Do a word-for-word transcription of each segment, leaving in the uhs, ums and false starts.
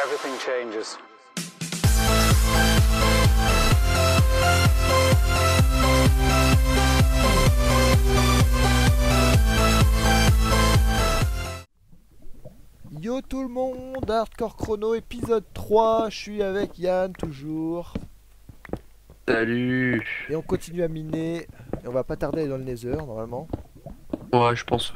everything changes. Yo tout le monde, Hardcore Chrono épisode trois, je suis avec Yann toujours. Salut. Et on continue à miner, et on va pas tarder à aller dans le Nether normalement. Ouais, je pense.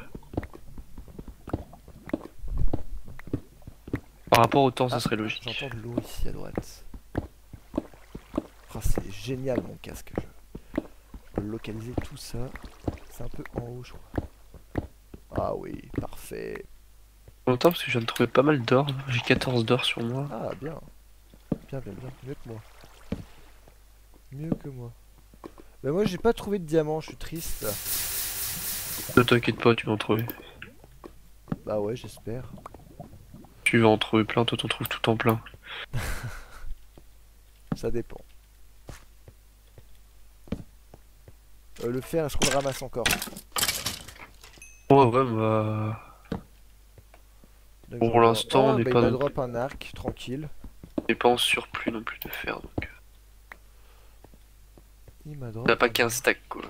Par rapport au temps, ça Ah, serait logique. J'entends de l'eau ici à droite. Oh, c'est génial mon casque, je... je peux localiser tout ça. C'est un peu en haut je crois. Ah oui, parfait. Longtemps parce que je viens de trouver pas mal d'or. J'ai quatorze d'or sur moi. Ah bien. Bien bien bien, mieux que moi. Mieux que moi. Bah moi j'ai pas trouvé de diamant, je suis triste. Ne t'inquiète pas, tu vas en trouver. Bah ouais, j'espère. Tu vas en trouver plein, toi t'en trouves tout en plein. Ça dépend. Euh, le fer, est-ce qu'on le ramasse encore? Ouais, ouais, bah. Pour l'instant, on n'est bah, pas il m'a non drop un arc, tranquille. On n'est pas en surplus non plus de fer donc. Il m'a drop. T'as pas un quinze arc. stacks quoi.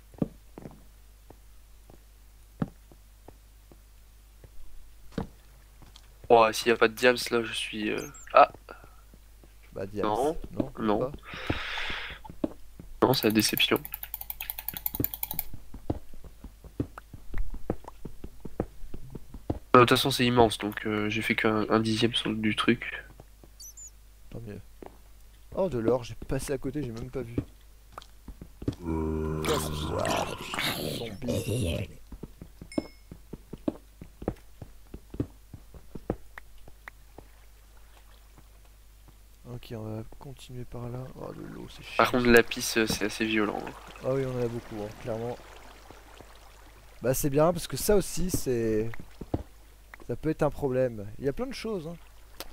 Oh, s'il y a pas de diams là, je suis. Euh... Ah, Bah diams. Non, Non. non. Pas. non, c'est la déception. Euh, De toute façon, c'est immense donc euh, j'ai fait qu'un un dixième sur du truc. Tant mieux. Oh de l'or, j'ai passé à côté, j'ai même pas vu. Quoi, ce soir, zombie. Ok, on va continuer par là. Oh de l'eau, c'est chiant. Par contre, la pisse, euh, c'est assez violent. Ah oui, on en a beaucoup, hein, clairement. Bah c'est bien parce que ça aussi, c'est... Ça peut être un problème. Il y a plein de choses, hein.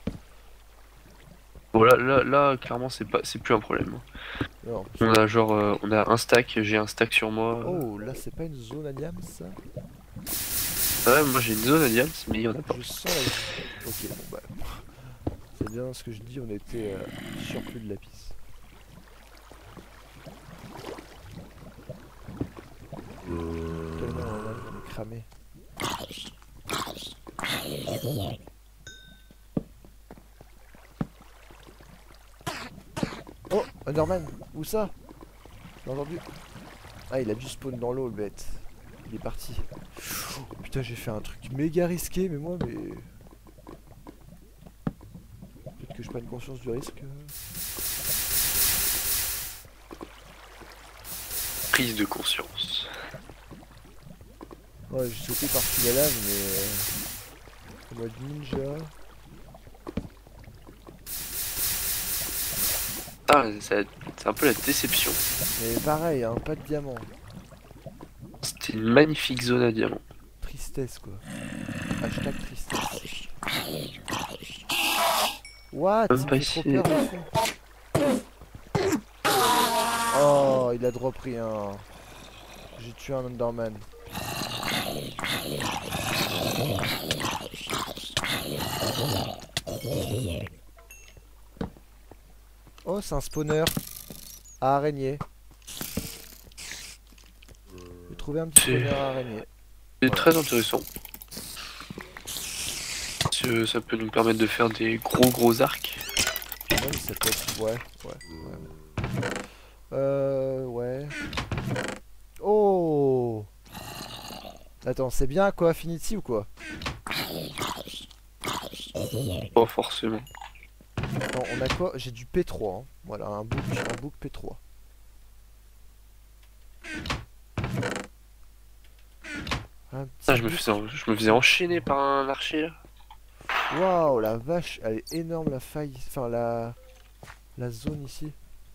Bon là, là, là clairement c'est pas, c'est plus un problème. Non. On a genre, euh, on a un stack, j'ai un stack sur moi. Oh, là c'est pas une zone à diams ça? Ouais, moi j'ai une zone à diams, mais il y en a pas. Je sens la... Ok, bon bah... C'est bien ce que je dis, on était euh, surplus de lapis. Tellement on est cramé. Oh, Underman, où ça? J'ai entendu. Ah, il a dû spawn dans l'eau le bête. Il est parti. Oh, putain, j'ai fait un truc méga risqué, mais moi, mais... Peut-être que je prenne conscience du risque. Prise de conscience. Ouais, j'ai sauté par-dessus la lave, mais... Euh... En mode ninja. Ah, c'est un peu la déception. Mais pareil, hein, pas de diamant. C'était une magnifique zone à diamant. Tristesse, quoi. Hashtag tristesse. What? Même Il pas me fait trop ici. peur, le fond. Oh, il a drop rien. J'ai tué un Underman. Oh, c'est un spawner à araignée. J'ai trouvé un petit C'est- spawner à araignée. C'est Voilà. très intéressant. Ce- Ça peut nous permettre de faire des gros gros arcs. Même ça peut être... Ouais, ouais, ouais. Euh... Ouais... Oh! Attends, c'est bien quoi, Affinity ou quoi? Pas forcément. Attends, on a quoi? J'ai du P trois, hein. Voilà, un book, un book P trois. Un petit Ah, je me book. faisais, je me faisais enchaîner par un archer là. Waouh, la vache, elle est énorme la faille, enfin la... La zone ici.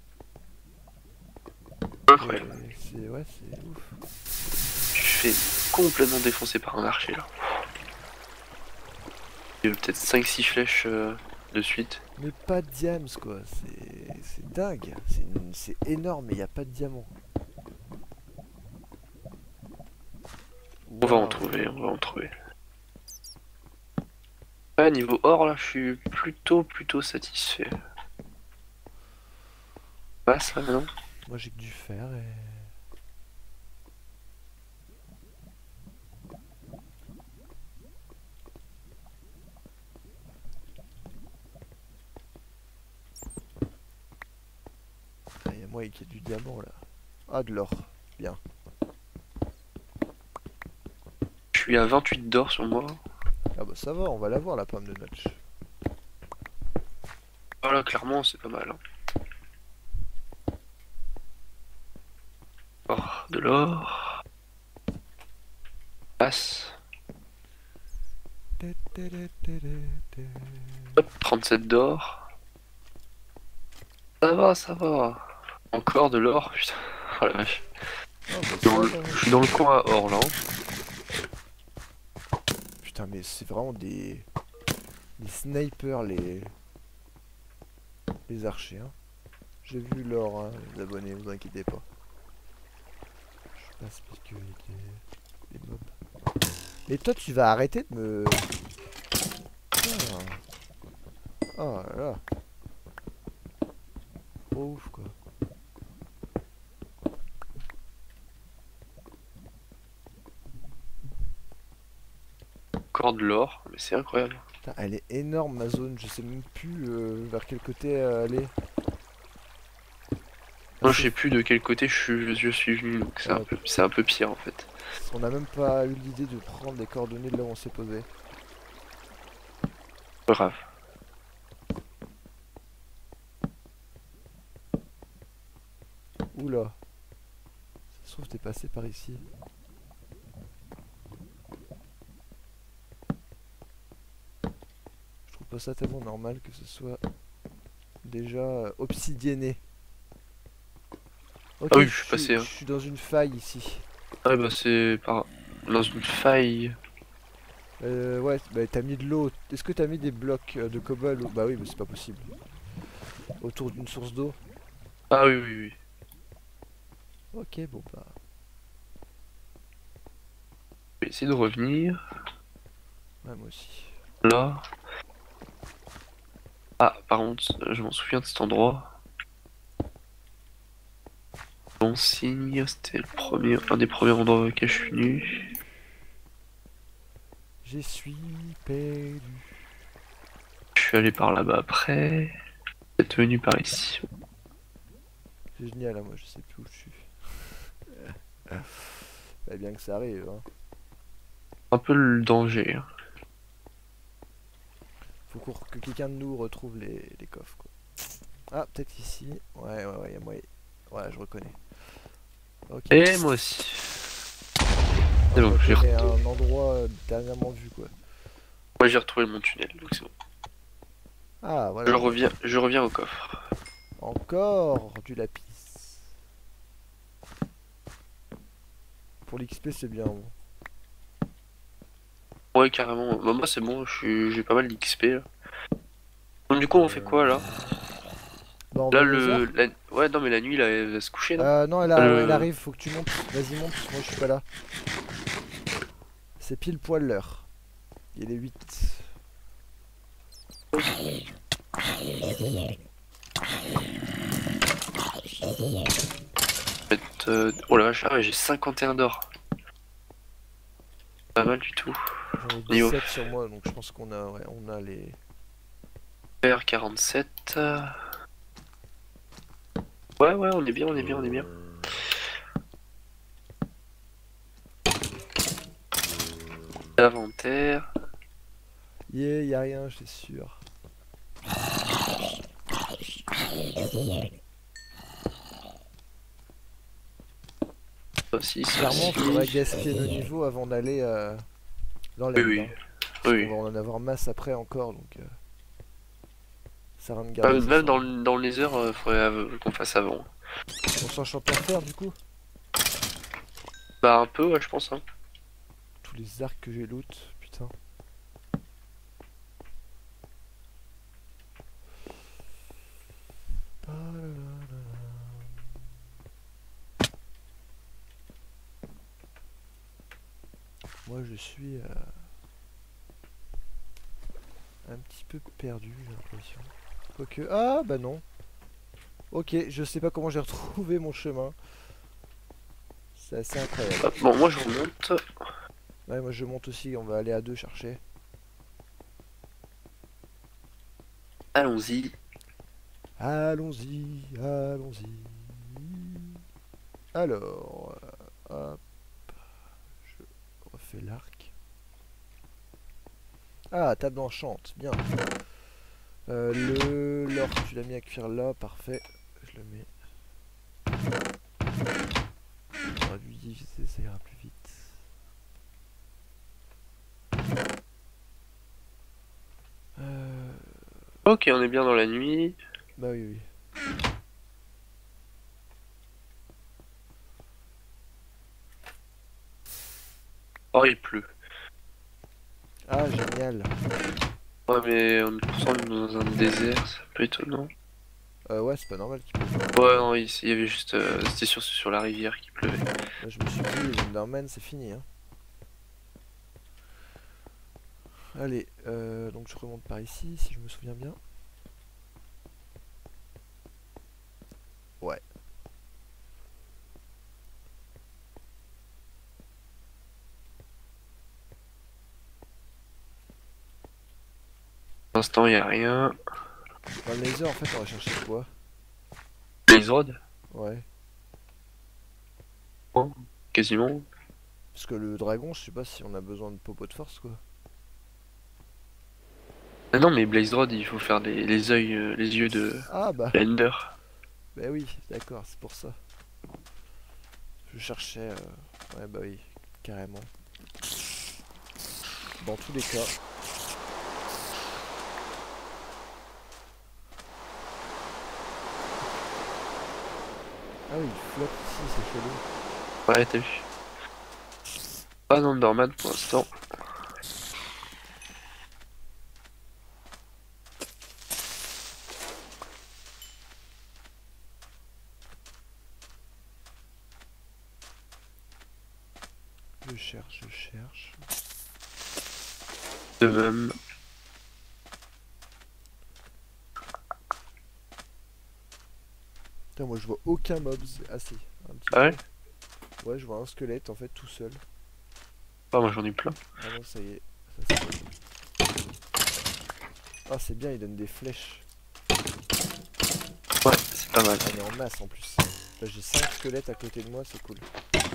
Incroyable. Et c'est... Ouais, c'est ouf. Je suis fait complètement défoncer par un archer là. Il y a peut-être cinq six flèches euh, de suite. Mais pas de diams quoi, c'est... C'est dingue. C'est une... c'est énorme, mais il n'y a pas de diamant. On va en Waouh. trouver, on va en trouver. Ouais, niveau or, là, je suis plutôt, plutôt satisfait. Passe, là, maintenant. Moi j'ai que du fer et... Ah, y a moi qui a du diamant là. Ah, de l'or. Bien. Je suis à vingt-huit d'or sur moi. Ah bah ça va, on va l'avoir la pomme de notch. Voilà, clairement, c'est pas mal. Hein. Or, de l'or. Passe. Hop, trente-sept d'or. Ça va, ça va. Encore de l'or, putain. Oh la vache. Ah bah Dans ça le- va. Je suis dans le coin à or, là. Hein. Putain mais c'est vraiment des... Des snipers les... Les archers hein. J'ai vu l'or hein, les abonnés, vous inquiétez pas. Je passe parce que les... les mobs. Mais toi tu vas arrêter de me... Ah. Oh là là. Trop ouf quoi. Encore de l'or, mais c'est incroyable. Putain, elle est énorme ma zone, je sais même plus euh, vers quel côté euh, aller. Moi, Parce je que- sais plus de quel côté je suis, je suis venu, donc c'est un Ouais, peu, c'est un peu pire en fait. on n'a même pas eu l'idée de prendre les coordonnées de là où on s'est posé. Pas grave. Oula. Ça se trouve t'es passé par ici. Je trouve pas ça tellement normal que ce soit déjà euh, obsidienné. Ok, Ah oui, je je suis suis, passé. je Hein. suis dans une faille ici. Ah bah c'est par... dans une faille. Euh, ouais, bah t'as mis de l'eau. Est-ce que t'as mis des blocs euh, de cobble ou- Bah oui, mais c'est pas possible. Autour d'une source d'eau. Ah oui, oui, oui. Ok, bon bah. Je vais essayer de revenir. Ouais, moi aussi. Là. Ah, par contre, je m'en souviens de cet endroit. Bon signe, c'était le premier, un des premiers endroits auxquels je suis venu. Je suis perdu. Je suis allé par là-bas après. Peut-être venu par ici. C'est génial, hein, moi je sais plus où je suis. Bah, bien que ça arrive, hein. Un peu le danger. Hein. Faut qu'on- que quelqu'un de nous retrouve les, les coffres, quoi. Ah, peut-être ici. Ouais, ouais, ouais, y a moyen. Ouais, je reconnais. Ok. Et moi aussi. Moi, C'est je bon, j'ai reconnais re- un endroit euh, dernièrement vu, quoi. moi j'ai retrouvé mon tunnel, donc c'est bon. Ah, Je voilà. reviens, je reviens au coffre. Encore du lapis. Pour l'X P, c'est bien. Bon. Ouais, carrément. Bah, moi c'est bon, je suis- j'ai pas mal d'X P là. Donc du coup on fait quoi là? Bah, on va Là au le... Nether. la- Ouais non mais la nuit là elle va se coucher non? Euh, non, elle, a- elle Le... arrive, faut que tu montes. Vas-y, monte, moi je suis pas là. C'est pile poil l'heure. Il est huit. Mettre, euh, oh la vache, ah ouais, j'ai cinquante et un d'or. Pas mal du tout. J'en ai Niveau dix-sept sur moi, donc je pense qu'on a, ouais, on a les... fer quarante-sept. Ouais ouais on est bien, on est bien, on est bien. Inventaire. Yeah, y a rien, je suis sûr. Aussi, Clairement, aussi. faudrait gaspiller nos niveaux avant d'aller euh, dans Oui l'end. oui. Hein, parce Oui. qu'on va en avoir masse après encore, donc... Euh, ça sert à rien de Ah, garder ça même sur dans, nous. le- dans les heures, euh, faudrait euh, qu'on fasse avant. On s'enchante en fer, du coup. Bah un peu ouais je pense hein. Tous les arcs que j'ai loot, putain. Ah là là là là. Moi je suis... euh, un petit peu perdu, j'ai l'impression. Quoique... Ah, bah non. Ok, je sais pas comment j'ai retrouvé mon chemin. C'est assez incroyable. Ah, bon, moi je remonte. Ouais, moi je monte aussi, on va aller à deux chercher. Allons-y. Allons-y, allons-y. Alors, euh, hop, je refais l'arc. Ah, table enchante, bien. Euh, le l'or, tu l'as mis à cuire là, parfait. Je le mets. On aurait dû diviser, ça ira plus vite. Euh... Ok, on est bien dans la nuit. Bah oui, oui. Oh, il pleut. Ah, génial. Ouais, mais on est pourtant dans un désert, c'est un peu étonnant. Euh, ouais, c'est pas normal qu'il pleuve. Ouais, non, il il y avait juste. euh, C'était sur, sur la rivière qui pleuvait. Là, je me suis dit, les Endermen, c'est fini. Hein. Allez, euh, donc je remonte par ici, si je me souviens bien. Ouais. Pour l'instant, il n'y a rien. Dans le laser, en fait, on va chercher quoi? Les rods, Ouais. quasiment. Parce que le dragon, je sais pas si on a besoin de popo de force, quoi. Ah non, mais Blaze Rod, il faut faire les, les yeux, euh, les yeux de Ah, bah. l'Ender. Bah oui, d'accord, c'est pour ça. Je cherchais... euh, Ouais, bah oui, carrément. Dans tous les cas. Ah oui, il flotte ici, c'est chelou. Ouais, t'as vu. Pas d'Enderman pour l'instant. Je cherche, je cherche. De même. Putain, moi je vois aucun mob. Ah si, un petit Ah ouais? peu. Ouais, je vois un squelette en fait tout seul. Ah, moi j'en ai plein. Ah non, ça y est. Ça, c'est bon. Ah, c'est bien, il donne des flèches. Ouais, c'est pas mal. Ah, mais en masse en plus. Là, j'ai cinq squelettes à côté de moi, c'est cool.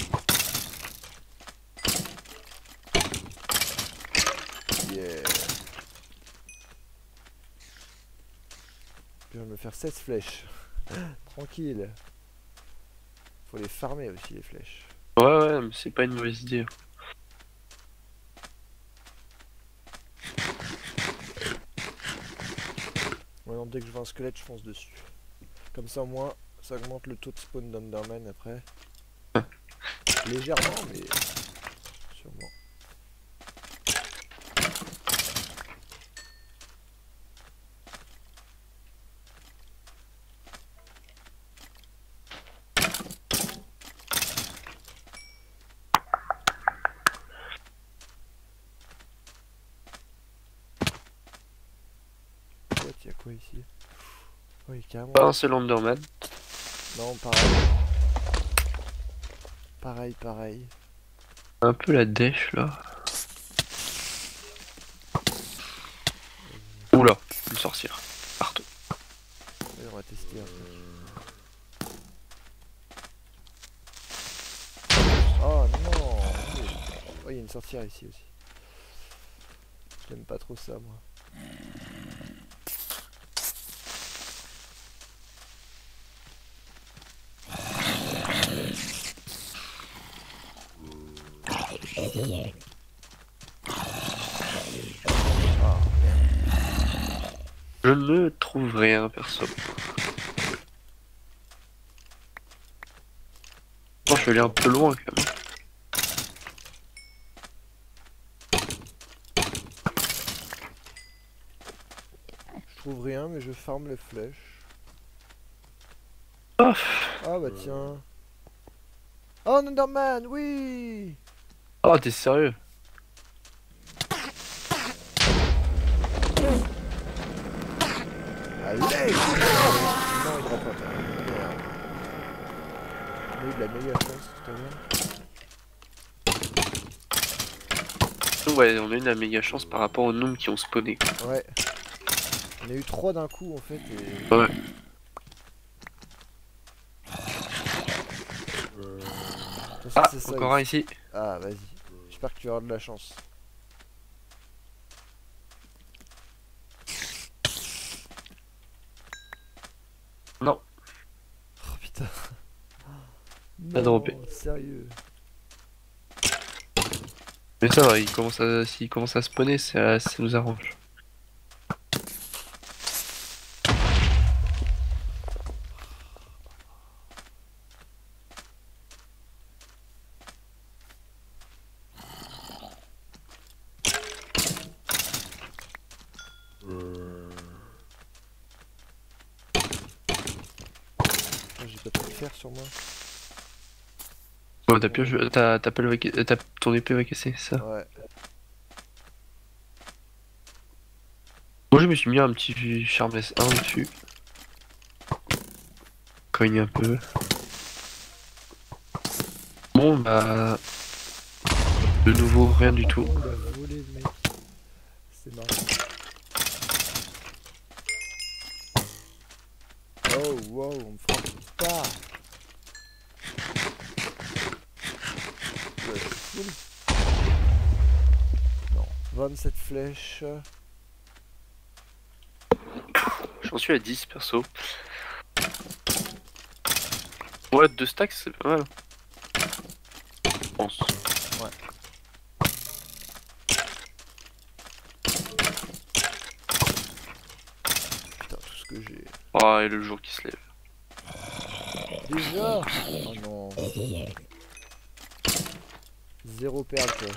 Yeah. Je viens de me faire seize flèches. Tranquille. Faut les farmer aussi, les flèches. Ouais, ouais, mais c'est pas une mauvaise idée. Maintenant, dès que je vois un squelette, je fonce dessus. Comme ça, au moins, ça augmente le taux de spawn d'Enderman après. Légèrement, mais sûrement. Il y a quoi ici? Oui, carrément. Pas un seul Enderman. Non, pareil. Pareil, pareil. Un peu la dèche là. Oula, une sorcière. Partout. Allez, on va tester un truc. Oh non! Oh, il y a une sorcière ici aussi. J'aime pas trop ça, moi. Je ne trouve rien, perso. Bon, je vais aller un peu loin quand même. Je trouve rien, mais je farme les flèches. Oh, Ah bah tiens. Oh, un Enderman, oui! oh t'es sérieux? Allez. Non, il drop pas. Merde. On a eu de la méga chance tout à l'heure. Ouais, on a eu une méga chance par rapport aux gnomes qui ont spawné. Ouais. On a eu trois d'un coup en fait et... Ouais. De toute façon, Ah, c'est ça, encore un ici. ici. Ah, vas-y. J'espère que tu auras de la chance. Non. Oh putain. Pas droppé. Non, sérieux. Mais ça va, il commence à, s'il commence à spawner, ça, ça nous arrange. J'ai pas trop de fer sur moi. Ouais, ta pioche, ta, ta pelle va ca- ta- ton épée va casser, c'est ça. Ouais. Moi je me suis mis un petit charme S un dessus. Cogne un peu. Bon bah... De nouveau, rien du tout. Oh, il a volé le mec. C'est marrant. Oh wow, on me frappe pas. Ouais, c'est cool. Non, vingt-sept flèches. J'en suis à dix perso. Ouais, deux stacks c'est pas mal. Je pense. Ouais. Putain, tout ce que j'ai. Ah, et le jour qui se lève. Déjà. Oh non. Zéro perle quoi.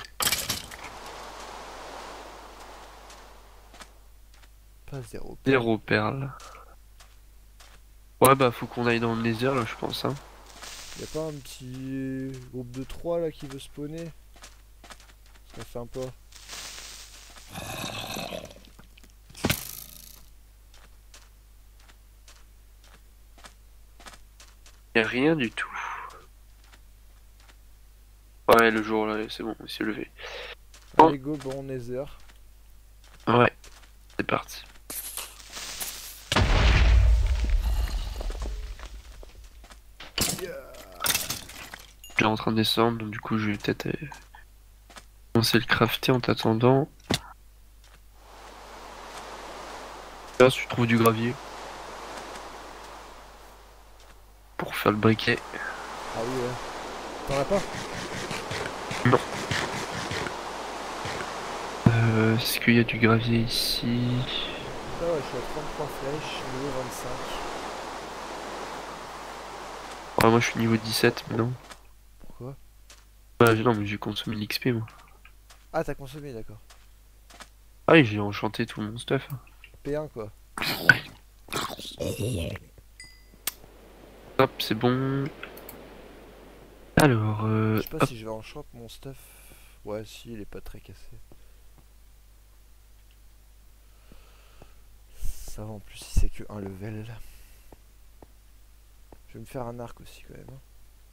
Pas zéro perle. Zéro perle. Ouais bah faut qu'on aille dans le Nether là je pense hein. Y'a pas un petit groupe de trois là qui veut spawner? Ce serait sympa. Y'a rien du tout. Ouais le jour là c'est bon, il s'est levé. Bon. Allez go, bon Nether. Ouais, c'est parti. Yeah. J'ai en train de descendre donc du coup je vais peut-être euh, commencer le crafter en t'attendant. Là tu trouves du gravier. Pour faire le briquet. Ah oui ouais. T'en as pas? Non. Euh, est-ce qu'il y a du gravier ici? Ah ouais, je suis à trente-trois flèches, niveau vingt-cinq. Ouais, moi je suis niveau dix-sept mais non. Pourquoi? Bah non mais j'ai consommé l'X P moi. Ah t'as consommé, d'accord. Ah oui j'ai enchanté tout mon stuff. P un quoi. Hop c'est bon. Alors euh, Je sais pas hop. si je vais enchanter mon stuff. Ouais si, il est pas très cassé. Ça va en plus si c'est que un level. Je vais me faire un arc aussi quand même. Hein.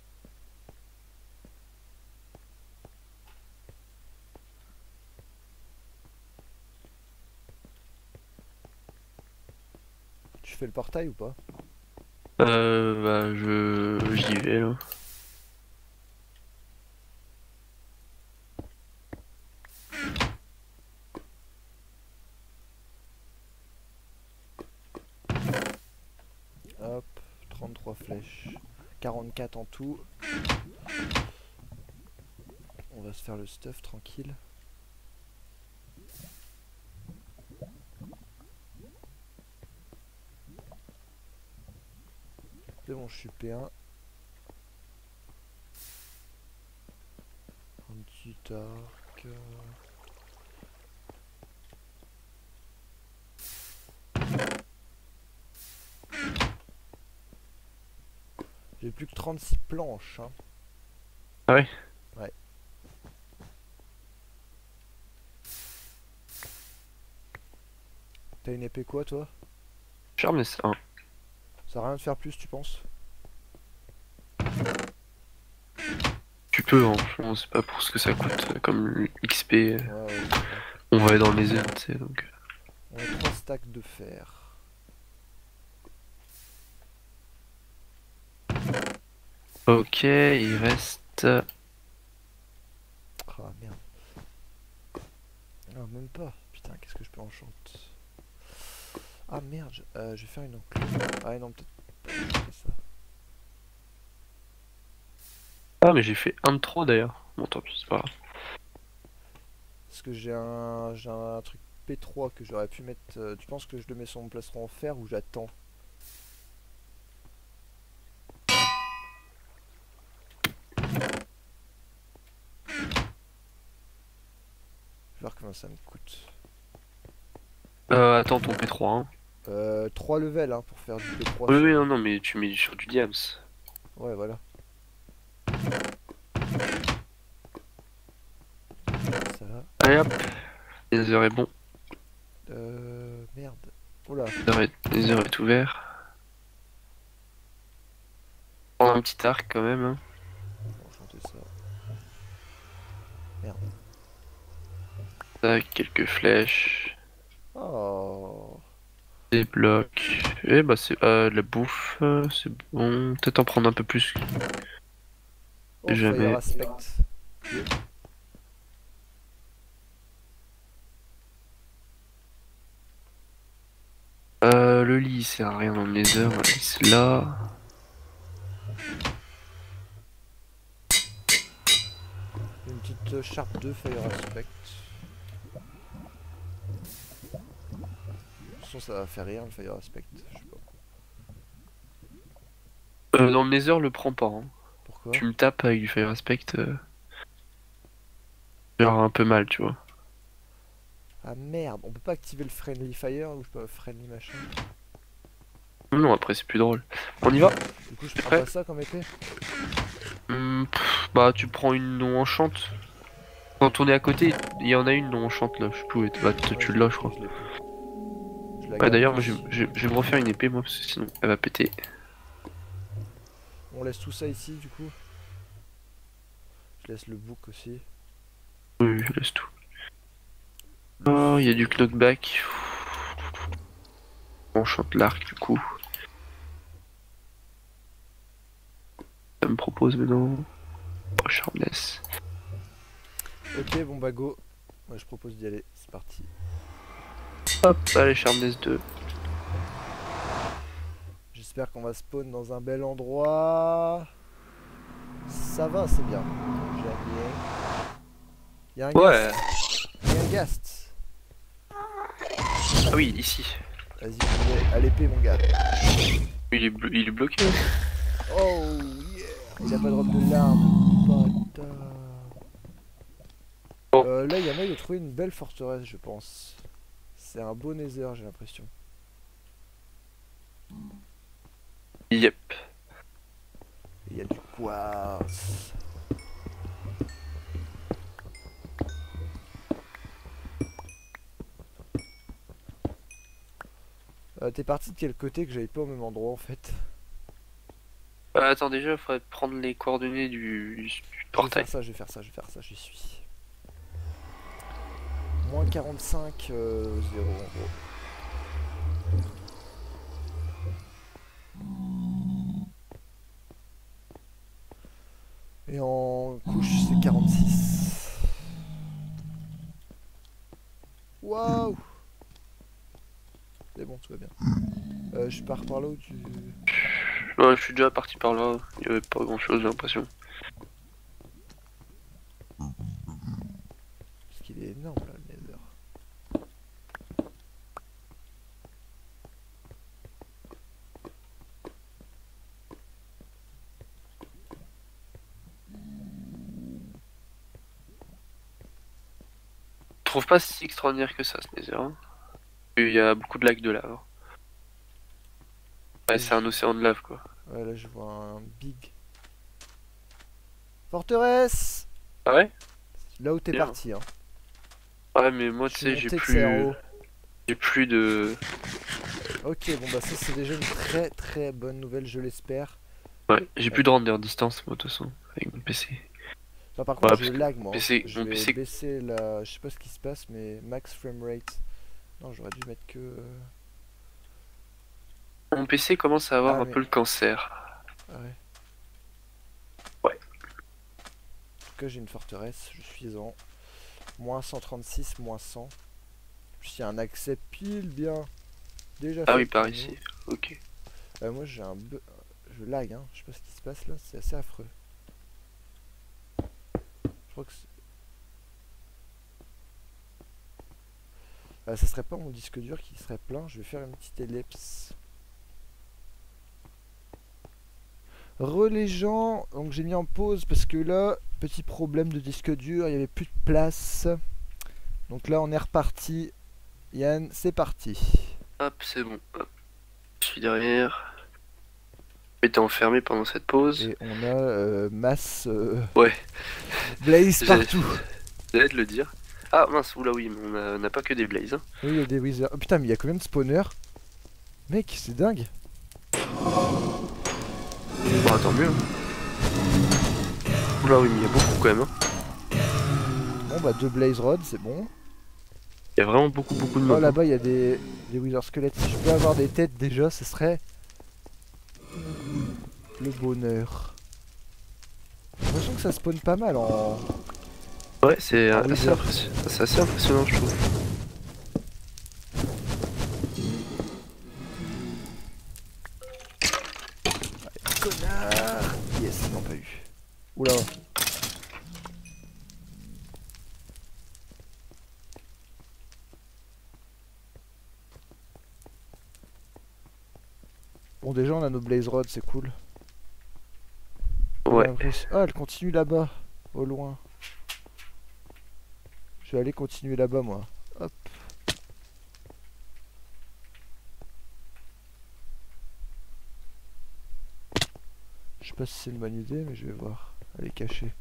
Tu fais le portail ou pas? Euh bah je j'y vais là. Hop, trente-trois flèches. quarante-quatre en tout. On va se faire le stuff tranquille. C'est bon, je suis P un. Un petit arc. J'ai plus que trente-six planches. Hein. Ah ouais. Ouais. T'as une épée quoi toi? Sharpness un. Ça sert à rien de faire plus tu penses? Tu peux, hein, franchement, c'est pas pour ce que ça coûte, euh, comme X P. euh, Ouais, ouais, c'est vrai. On va aller dans les airs, tu sais, donc. On a trois stacks de fer. Ok, il reste. Ah merde. Ah même pas. Putain, qu'est-ce que je peux enchanter? Ah merde, je, euh, je vais faire une enclume. Ah non, peut-être pas enchanter ça. Ah, mais j'ai fait un de trop d'ailleurs. Bon, tant pis, c'est pas grave. Parce que j'ai un, j'ai un truc P trois que j'aurais pu mettre. euh, tu penses que je le mets sur mon plastron en fer ou j'attends? Je vais voir combien ça me coûte. Euh, attends, ton P trois, hein. Euh, trois levels hein, pour faire du P trois Oui, sur... oui, non, non, mais tu mets sur du diams. Ouais, voilà. Ça. Allez hop, les heures est bon. Euh... Merde. Oula. Les heures est, les heures est ouvert. Prends un petit arc quand même, hein. Je vais enchanter ça. Merde. Tac, quelques flèches, Oh. des blocs. Et bah, c'est euh, de la bouffe, euh, c'est bon. Peut-être en prendre un peu plus. Oh, Jamais. Fire Aspect. Euh, le lit, il sert à rien dans le nether, on va le laisser là. Une petite euh, Sharp deux Fire Aspect. De toute façon, ça va faire rien le Fire Aspect. Je sais pas. Euh, dans le nether, le prends pas, hein. Pourquoi? Tu me tapes avec du fire aspect, euh, genre un peu mal, tu vois. Ah merde, on peut pas activer le Friendly Fire ou je peux Friendly machin. Non, après c'est plus drôle. On y va? Du coup, je T'es prends prêt? pas ça comme épée. Hmm, pff, bah, tu prends une non enchante. Quand on est à côté, il y en a une non enchante là, je sais plus où elle est. Bah, t- Ouais, tu je l'as, l'ai je pris, crois. je l'ai pris. Je la Ouais, garde d'ailleurs, moi je, ici. je- je vais me refaire une épée, moi, parce que sinon elle va péter. On laisse tout ça ici du coup. Je laisse le book aussi. Oui, oui, je laisse tout. Oh, il y a du knockback. On enchante l'arc du coup. Ça me propose maintenant. Oh, sharpness. Ok, bon bah go. Moi je propose d'y aller. C'est parti. Hop, allez, sharpness deux. J'espère qu'on va spawn dans un bel endroit. Ça va, c'est bien. J'ai un lien. Il y a un Ouais. ghast. Il y a un ghast. Ah oui, ici. Vas-y, j'y vais. À l'épée, mon gars. Il est, blo- il est bloqué. Oh yeah. Il a pas de robe de larmes. Bâtard. Bon. Euh, là, il y a moyen de trouver une belle forteresse, je pense. C'est un beau nether, j'ai l'impression. Yep. Il y a du quartz. Euh, T'es parti de quel côté que j'avais pas au même endroit en fait? Euh, attends, déjà, il faudrait prendre les coordonnées du, du Je vais portail. faire ça, je vais faire ça, je vais faire ça, j'y suis. Moins quarante-cinq, euh, zéro en gros. Et en couche, c'est quarante-six. Waouh! C'est bon, tout va bien. Euh, je pars par là où tu... Ouais, je suis déjà parti par là. Il y avait pas grand chose, j'ai l'impression. Parce qu'il est énorme là, le nether. Je trouve pas si extraordinaire que ça, ce nether, hein. Il y a beaucoup de lacs de lave, hein. Ouais, c'est un océan de lave, quoi. Ouais, là je vois un big... Forteresse! Ah ouais? Là où t'es Bien. parti, hein. Ouais, mais moi, Je tu suis sais, j'ai monté, tu sais, en plus... haut. J'ai plus de... Ok, bon bah ça c'est déjà une très très bonne nouvelle, je l'espère. Ouais, j'ai Euh, plus de render distance, moi, de toute façon, avec mon P C. Enfin, par Ouais, contre, je parce que lag moi. P Hein. C, Je mon vais P C, baisser la. Je sais pas ce qui se passe, mais max frame rate. Non, j'aurais dû mettre que. euh, mon P C commence à avoir Ah, un mais. peu le cancer. Ah ouais. Ouais. En tout cas, j'ai une forteresse. Je suis en moins cent trente-six, moins cent. Puis il y a un accès pile bien. Déjà Ah fait oui, par pour ici. nous. Ok. Euh, moi, j'ai un. bu- Je lag, hein. Je sais pas ce qui se passe là. C'est assez affreux. Je crois que. c'est- Ah, ça serait pas mon disque dur qui serait plein. Je vais faire une petite ellipse. Re les gens, donc j'ai mis en pause parce que là, petit problème de disque dur, il n'y avait plus de place. Donc là, on est reparti. Yann, c'est parti. Hop, c'est bon. Hop. Je suis derrière. J'étais enfermé pendant cette pause. Et on a euh, masse euh, Ouais, blaze j'ai- partout. j'allais te le dire. Ah mince, oula oui, mais on a- on n'a pas que des blazes. Hein. Oui, il y a des wizards. Oh putain, mais il y a combien de spawners? Mec, c'est dingue. Bon, tant mieux. Hein. Oula oui, mais il y a beaucoup quand même. Hein. Bon, bah, deux blaze rods, c'est bon. Il y a vraiment beaucoup, beaucoup de Oh, monde. Hein. là-bas, il y a des, des wizard squelettes. Si je peux avoir des têtes déjà, ce serait le bonheur. J'ai l'impression que ça spawn pas mal en. Ouais, c'est en assez, wizard. impression- c'est assez impressionnant, je trouve. Connard. Yes, ils n'ont pas eu. Oula. Bon, déjà, on a nos blaze rods, c'est cool. J'ai Ouais. l'impression- Ah, elle continue là-bas, au loin. Je vais aller continuer là-bas, moi. Hop. Je sais pas si c'est une bonne idée, mais je vais voir. Elle est cachée.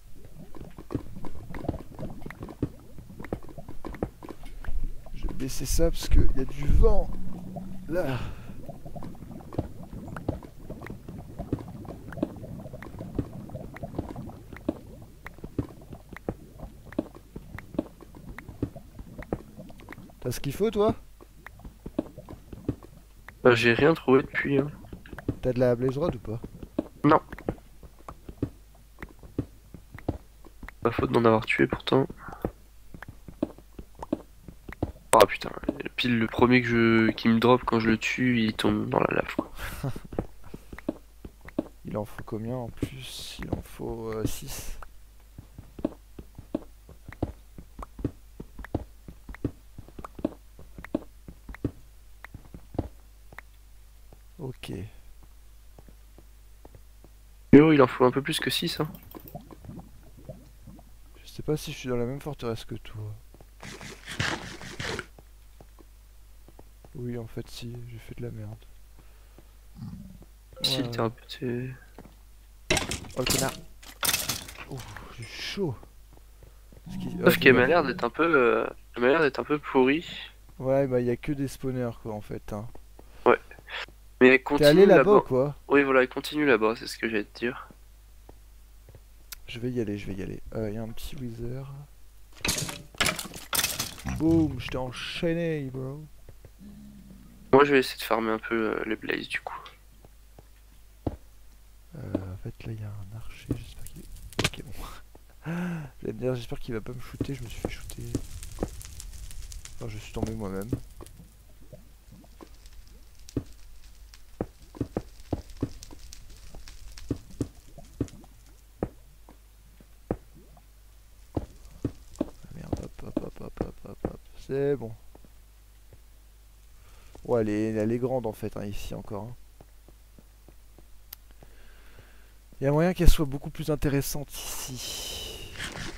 Je vais baisser ça parce qu'il y a du vent. Là. T'as ce qu'il faut, toi? Bah, j'ai rien trouvé depuis. Hein. T'as de la blaze rod ou pas? Non. Pas faute d'en avoir tué pourtant. Ah putain, pile le premier que je... qui me drop quand je le tue, il tombe dans la lave quoi. Il en faut combien en plus? Il en faut six. Ok. Yo, il en faut un peu plus que six hein. Je sais pas si je suis dans la même forteresse que toi. Oui, en fait, si, j'ai fait de la merde. Si Ouais. t'es un peu... t'es- Oh le connard. Ouh, j'ai chaud. Ce qui- Sauf oh, qu'elle bah- m'a l'air d'être un peu... euh, Elle m'a l'air d'être un peu pourrie. Ouais, bah y a que des spawners quoi en fait. Hein. Ouais. Mais elle T'es continue allé là-bas ou là-bas. quoi? Oui voilà, elle continue là-bas, c'est ce que j'allais te dire. Je vais y aller, je vais y aller. Euh, y a un petit wither. Boum, je t'ai enchaîné, bro. Moi je vais essayer de farmer un peu euh, les blazes du coup. Euh, en fait, là, il y a un archer. J'espère qu'il. Ok, bon. J'allais me dire, j'espère qu'il va pas me shooter. Je me suis fait shooter. Enfin, je suis tombé moi-même. Ah, merde, hop, hop, hop, hop, hop, hop, hop. C'est bon. Ouais, elle est, elle est grande en fait, hein, ici encore. Hein. Il y a moyen qu'elle soit beaucoup plus intéressante ici.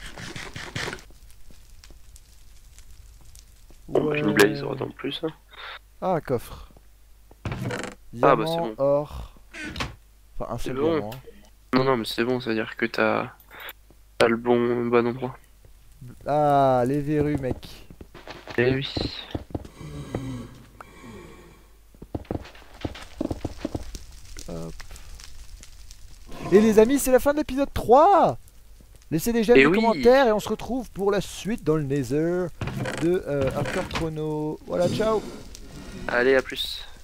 Bon bah j'ai une blaze en plus. Hein. Ah, un coffre. Ah, Diamant, bah, c'est bon. or. Enfin, un C'est seul bon. diamant. Hein. Non non mais c'est bon, c'est à dire que t'as... T'as le bon, bon endroit. Ah, les verrues, mec. Eh oui. Et les amis, c'est la fin de l'épisode trois. Laissez des j'aime, Et des oui. commentaires et on se retrouve pour la suite dans le Nether de euh, After Chrono. Voilà, ciao. Allez, à plus.